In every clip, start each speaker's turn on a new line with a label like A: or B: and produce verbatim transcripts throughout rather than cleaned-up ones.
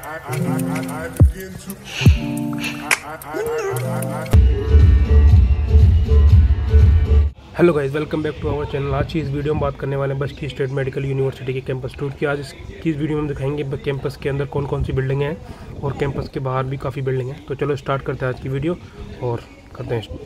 A: Hello guys, welcome back to our channel. आज की इस वीडियो में बात करने वाले हैं बस्की स्टेट मेडिकल यूनिवर्सिटी के कैंपस टूर की। आज इस की इस वीडियो में हम दिखाएंगे कैंपस के अंदर कौन कौन सी बिल्डिंगें हैं और कैंपस के बाहर भी काफ़ी बिल्डिंग हैं। तो चलो स्टार्ट करते हैं आज की वीडियो और करते हैं।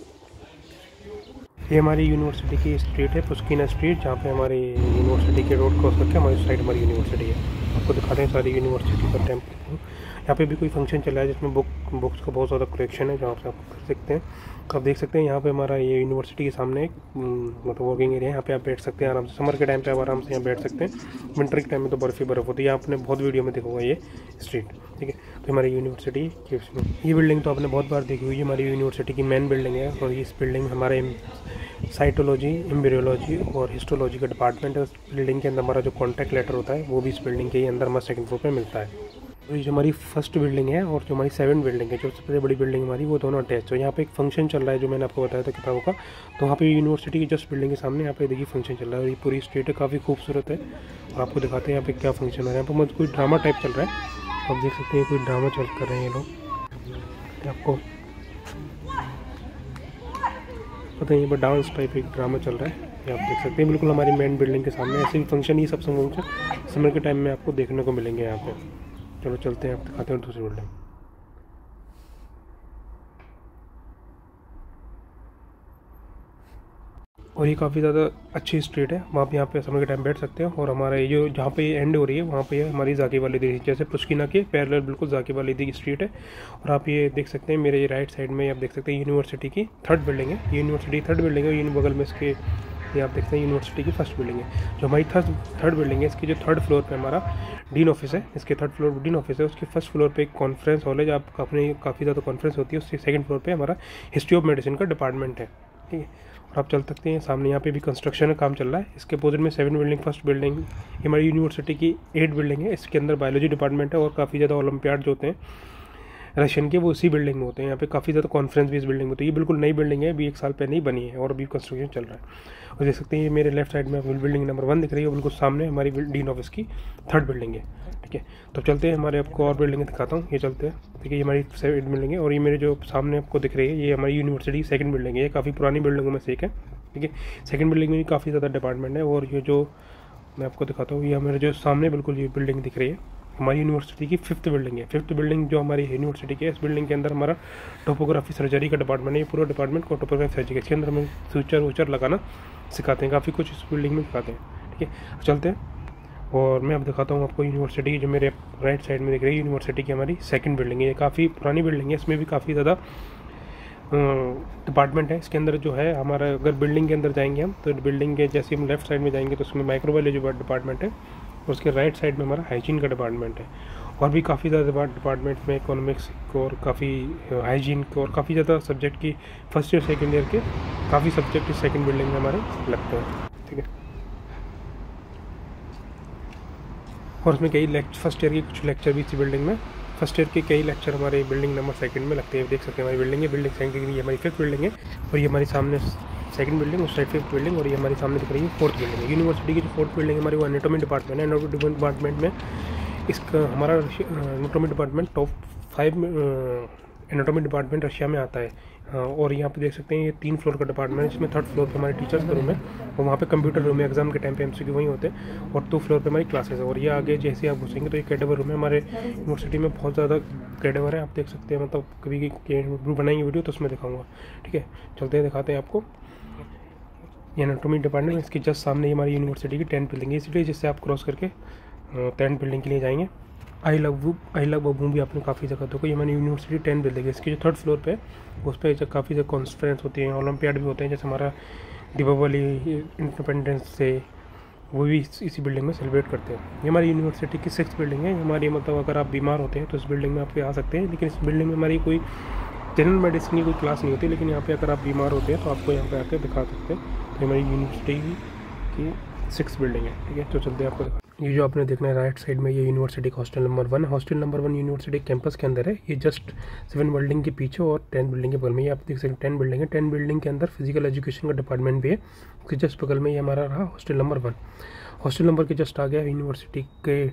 A: ये हमारी यूनिवर्सिटी की स्ट्रीट है, पुस्किना स्ट्रीट, जहाँ पे हमारी यूनिवर्सिटी के रोड क्रॉस करके हमारी साइड हमारी यूनिवर्सिटी है। आपको दिखाते हैं सारी यूनिवर्सिटी का टेम्पल। यहाँ पे भी कोई फंक्शन चल रहा है जिसमें बुक बुक्स का बहुत ज़्यादा कलेक्शन है, जहाँ से आप कर सकते हैं। तो आप देख सकते हैं यहाँ पे हमारा ये यूनिवर्सिटी के सामने एक मतलब वर्किंग एरिया है। यहाँ पे आप बैठ सकते हैं आराम से। समर के टाइम पे आप आराम से यहाँ बैठ सकते हैं। विंटर के टाइम में तो बर्फ़ ही बर्फ़ होती है। आपने बहुत वीडियो में देखा होगा ये स्ट्रीट, ठीक है। तो हमारी यूनिवर्सिटी की ये बिल्डिंग तो आपने बहुत बार देखी हुई है। हमारी यूनिवर्सिटी की मेन बिल्डिंग है और इस बिल्डिंग में हमारे साइटोलॉजी, एम्ब्रियोलॉजी और हिस्टोलॉजी का डिपार्टमेंट है। उस बिल्डिंग के अंदर हमारा जो कॉन्टैक्ट लेटर होता है वो भी इस बिल्डिंग के अंदर हमारे सेकंड फ्लोर पे मिलता है। तो ये जो हमारी फर्स्ट बिल्डिंग है और जो हमारी सेवन बिल्डिंग है, जो सबसे बड़ी बिल्डिंग हमारी, वो दोनों अटैच है। यहाँ पे एक फंक्शन चल रहा है जो मैंने आपको बताया था किताबों का। तो वहाँ पे यूनिवर्सिटी की जस्ट बिल्डिंग के सामने यहाँ पे देखिए फंक्शन चल रहा है और ये पूरी स्ट्रीट है, काफ़ी खूबसूरत है। और आपको दिखाते हैं यहाँ पे क्या फंक्शन हो रहा है। यहाँ पर मतलब कोई ड्रामा टाइप चल रहा है। आप देख सकते हैं कोई ड्रामा चल कर रहे हैं ये लोग। आपको पता है यहाँ पर डांस टाइप एक ड्रामा चल रहा है, ये आप देख सकते हैं बिल्कुल हमारी मेन बिल्डिंग के सामने। ऐसे भी फंक्शन, ये सब फंक्शन समर के टाइम में आपको देखने को मिलेंगे यहाँ पे। चलो चलते हैं, आप दिखाते हैं दूसरी बिल्डिंग। और ये काफ़ी ज़्यादा अच्छी स्ट्रीट है, वहाँ पे यहाँ पे समर के टाइम बैठ सकते हैं। और हमारा ये जो जहाँ पे एंड हो रही है वहाँ पे हमारी जाकी वाली दी, जैसे पुस्किना के पैरेलल बिल्कुल जाकी वाली दी स्ट्रीट है। और आप ये देख सकते हैं मेरे ये राइट साइड में आप देख सकते हैं यूनिवर्सिटी की थर्ड बिल्डिंग है। ये यूनिवर्सिटी थर्ड बिल्डिंग है। यूनि बगल में इसके ये आप देखते हैं यूनिवर्सिटी की फर्स्ट बिल्डिंग है। जो हमारी थर्ड थर्ड बिल्डिंग है, इसकी जो थर्ड फ्लोर पे हमारा डीन ऑफिस है। इसके थर्ड फ्लोर डीन ऑफिस है। उसके फर्स्ट फ्लोर पे एक कॉन्फ्रेंस हॉल है, जहाँ अपनी काफ़ी ज़्यादा कॉन्फ्रेंस होती है। उसके सेकंड फ्लोर पे हमारा हिस्ट्री ऑफ मेडिसिन का डिपार्टमेंट है, ठीक है। और आप चल सकते हैं सामने, यहाँ पे भी कंस्ट्रक्शन का काम चल रहा है। इसके अपोजिट में सेवन बिल्डिंग, फर्स्ट बिल्डिंग ये हमारी यूनिवर्सिटी की एट बिल्डिंग है। इसके अंदर बायोलॉजी डिपार्टमेंट है और काफ़ी ज़्यादा ओलंपियाड जो होते हैं रशियन के, वो इसी बिल्डिंग में होते हैं। यहाँ पे काफ़ी ज़्यादा कॉन्फ्रेंस भी इस बिल्डिंग में होती है। ये बिल्कुल नई बिल्डिंग है, अभी एक साल पहले ही बनी है और अभी कंस्ट्रक्शन चल रहा है। और देख सकते हैं ये मेरे लेफ्ट साइड में बिल्डिंग नंबर वन दिख रही है, बिल्कुल सामने हमारी डीन ऑफिस की थर्ड बिल्डिंग है, ठीक है। तो चलते हैं, हमारे आपको और बिल्डिंग दिखाता हूँ। ये चलते हैं, ठीक है। ये हमारी सेवन बिल्डिंग है और ये मेरे जो सामने आपको दिख रही है ये हमारी यूनिवर्सिटी की सेकंड बिल्डिंग है। ये काफ़ी पुरानी बिल्डिंगों में से एक है, ठीक है। सेकंड बिल्डिंग में भी काफ़ी ज़्यादा डिपार्टमेंट है। और ये जो मैं आपको दिखाता हूँ, ये हमारे जो सामने बिल्कुल ये बिल्डिंग दिख रही है हमारी यूनिवर्सिटी की फिफ्थ बिल्डिंग है। फिफ्थ बिल्डिंग जो हमारी यूनिवर्सिटी की है, इस बिल्डिंग के अंदर हमारा टोपोग्राफी सर्जरी का डिपार्टमेंट है। ये पूरा डिपार्टमेंट को टोपोग्राफी सर्जरी, इसके अंदर हम फ्यूचर वूचर लगाना सिखाते हैं, काफ़ी कुछ इस बिल्डिंग में सिखाते हैं, ठीक है। चलते हैं और मैं अब दिखाता हूँ आपको यूनिवर्सिटी की, जो मेरे राइट साइड में दिख रही है यूनिवर्सिटी की हमारी सेकंड बिल्डिंग है। ये काफ़ी पुरानी बिल्डिंग है, इसमें भी काफ़ी ज़्यादा डिपार्टमेंट है। इसके अंदर जो है हमारा, अगर बिल्डिंग के अंदर जाएंगे हम तो बिल्डिंग के जैसे हम लेफ्ट साइड में जाएंगे तो उसमें माइक्रोबायोलॉजी डिपार्टमेंट है और उसके राइट साइड में हमारा हाइजीन का डिपार्टमेंट है। और भी काफ़ी ज़्यादा डिपार्टमेंट में इकोनॉमिक्स और काफ़ी हाइजीन को और काफ़ी ज़्यादा सब्जेक्ट की फर्स्ट ईयर सेकेंड ईयर के काफ़ी सब्जेक्ट इस सेकेंड बिल्डिंग में हमारे लगते हैं, ठीक है। और उसमें कई लेक्चर, फर्स्ट ईयर के कुछ लेक्चर भी इसी बिल्डिंग में, फर्स्ट ईयर के कई लेक्चर हमारे बिल्डिंग नंबर सेकंड में लगते हैं। देख सकते हैं हमारी बिल्डिंग है, बिल्डिंग सेकंड की हमारी फिफ्थ बिल्डिंग है और ये हमारी सामने सेकंड बिल्डिंग, उस साइड फिफ्थ बिल्डिंग, और ये हमारी सामने दिख रही है फोर्थ बिल्डिंग है। यूनिवर्सिटी की जो फोर्थ बिल्डिंग है हमारी, वो एनाटॉमी डिपार्टमेंट है। एनाटॉमी डिपार्टमेंट में इसका हमारा anatomy department top five anatomy department Russia में आता है। और यहाँ पे देख सकते हैं ये तीन फ्लोर का डिपार्टमेंट है, इसमें थर्ड फ्लोर पे हमारे टीचर्स का रूम है और वहाँ पे कंप्यूटर रूम है, एग्जाम के टाइम पे एमसीक्यू वहीं होते हैं। और टू फ्लोर पे हमारी क्लासेस है। और ये आगे जैसे आप घुसेंगे तो ये कैडेवर रूम है। हमारे यूनिवर्सिटी में बहुत ज़्यादा कैडेवर है, आप देख सकते हैं। मतलब कभी बनाएंगे वीडियो तो उसमें दिखाऊंगा, ठीक है। चलते हैं, दिखाते हैं आपको। ये एनाटॉमी डिपार्टमेंट, इसके जस्ट सामने ही हमारी यूनिवर्सिटी की टेंथ बिल्डिंग है, इसलिए जिससे आप क्रॉस करके टेंथ बिल्डिंग के लिए जाएंगे। आई लव वो आई लव बबू भी आपने काफ़ी जगह देखो। ये हमारी यूनिवर्सिटी टेंथ बिल्डिंग है, इसकी जो थर्ड फ्लोर पे उस पर काफ़ी ज़्यादा कॉन्फ्रेंस होती हैं, ओलंपियाड भी होते हैं। जैसे हमारा दीपावली, इंडिपेंडेंस डे, वो भी इसी बिल्डिंग में सेलिब्रेट करते हैं। ये हमारी यूनिवर्सिटी की सिक्स बिल्डिंग है। हमारी मतलब अगर आप बीमार होते हैं तो इस बिल्डिंग में आप आ सकते हैं, लेकिन इस बिल्डिंग में हमारी कोई जनरल मेडिसिन की कोई क्लास नहीं होती, लेकिन यहाँ पे अगर आप बीमार होते हैं तो आपको यहाँ पे आकर दिखा सकते हैं। तो हमारी यूनिवर्सिटी की सिक्स बिल्डिंग है, ठीक है। तो चलते हैं आपको दिखा। ये जो आपने देखना है राइट साइड में, ये यूनिवर्सिटी का hostel number one, hostel number one university campus के अंदर है। ये जस्ट सेवन बिल्डिंग के पीछे और टेन बिल्डिंग के बगल में, ये आप देख सकते हैं टेन बिल्डिंग है। टेन बिल्डिंग के अंदर फिजिकल एजुकेशन का डिपार्टमेंट भी है। उसके जस्ट बगल में ये हमारा रहा hostel number one. Hostel number के जस्ट आ गया यूनिवर्सिटी के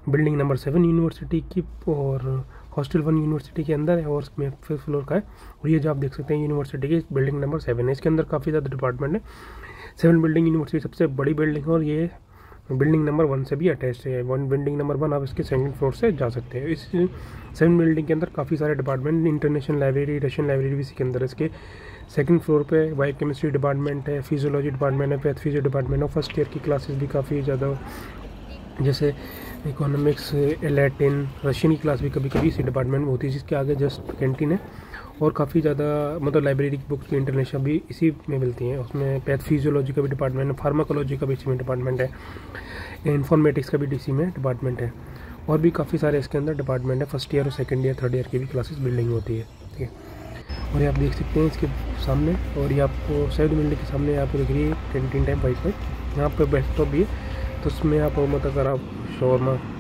A: बिल्डिंग नंबर सेवन यूनिवर्सिटी की और हॉस्टल वन यूनिवर्सिटी के अंदर है और इसमें फिफ्थ फ्लोर का है। और ये जो आप देख सकते हैं यूनिवर्सिटी की बिल्डिंग नंबर सेवन है, इसके अंदर काफ़ी ज़्यादा डिपार्टमेंट है। सेवन बिल्डिंग यूनिवर्सिटी सबसे बड़ी बिल्डिंग है और ये बिल्डिंग नंबर वन से भी अटैच है। वन बिल्डिंग नंबर वन आप इसके सेकंड फ्लोर से जा सकते हैं। इस सेवन बिल्डिंग के अंदर काफ़ी सारे department, international library, Russian library भी इसके अंदर है। इसके सेकंड फ्लोर पे बायोकेमिस्ट्री डिपार्टमेंट है, फिजियोलॉजी डिपार्टमेंट है, पैथ फिजियो डिपार्टमेंट है। फर्स्ट ईयर की क्लासेस भी काफ़ी ज़्यादा, जैसे इकोनॉमिक्स, लैटिन, रशियन की क्लास भी कभी कभी इसी डिपार्टमेंट में होती है, जिसके आगे जस्ट कैंटीन है। और काफ़ी ज़्यादा मतलब लाइब्रेरी की बुक्स की इंटरनेशनल भी इसी में मिलती हैं। उसमें पैथ फिजियोलॉजी का भी डिपार्टमेंट है, फार्माकोलॉजी का भी इसी में डिपार्टमेंट है, इन्फॉर्मेटिक्स का भी इसी में डिपार्टमेंट है। और भी काफ़ी सारे इसके अंदर डिपार्टमेंट है। फर्स्ट ईयर और सेकंड ईयर, थर्ड ईयर की भी क्लासेस बिल्डिंग होती है, ठीक है। और ये आप देख सकते हैं इसके सामने, और ये आपको सेवन बिल्डिंग के सामने आपको दिख रही है कैंटीन टाइप वाइट में। यहाँ पर बेस्टॉप भी है, तो उसमें आप मतलब अगर आप शॉर्मा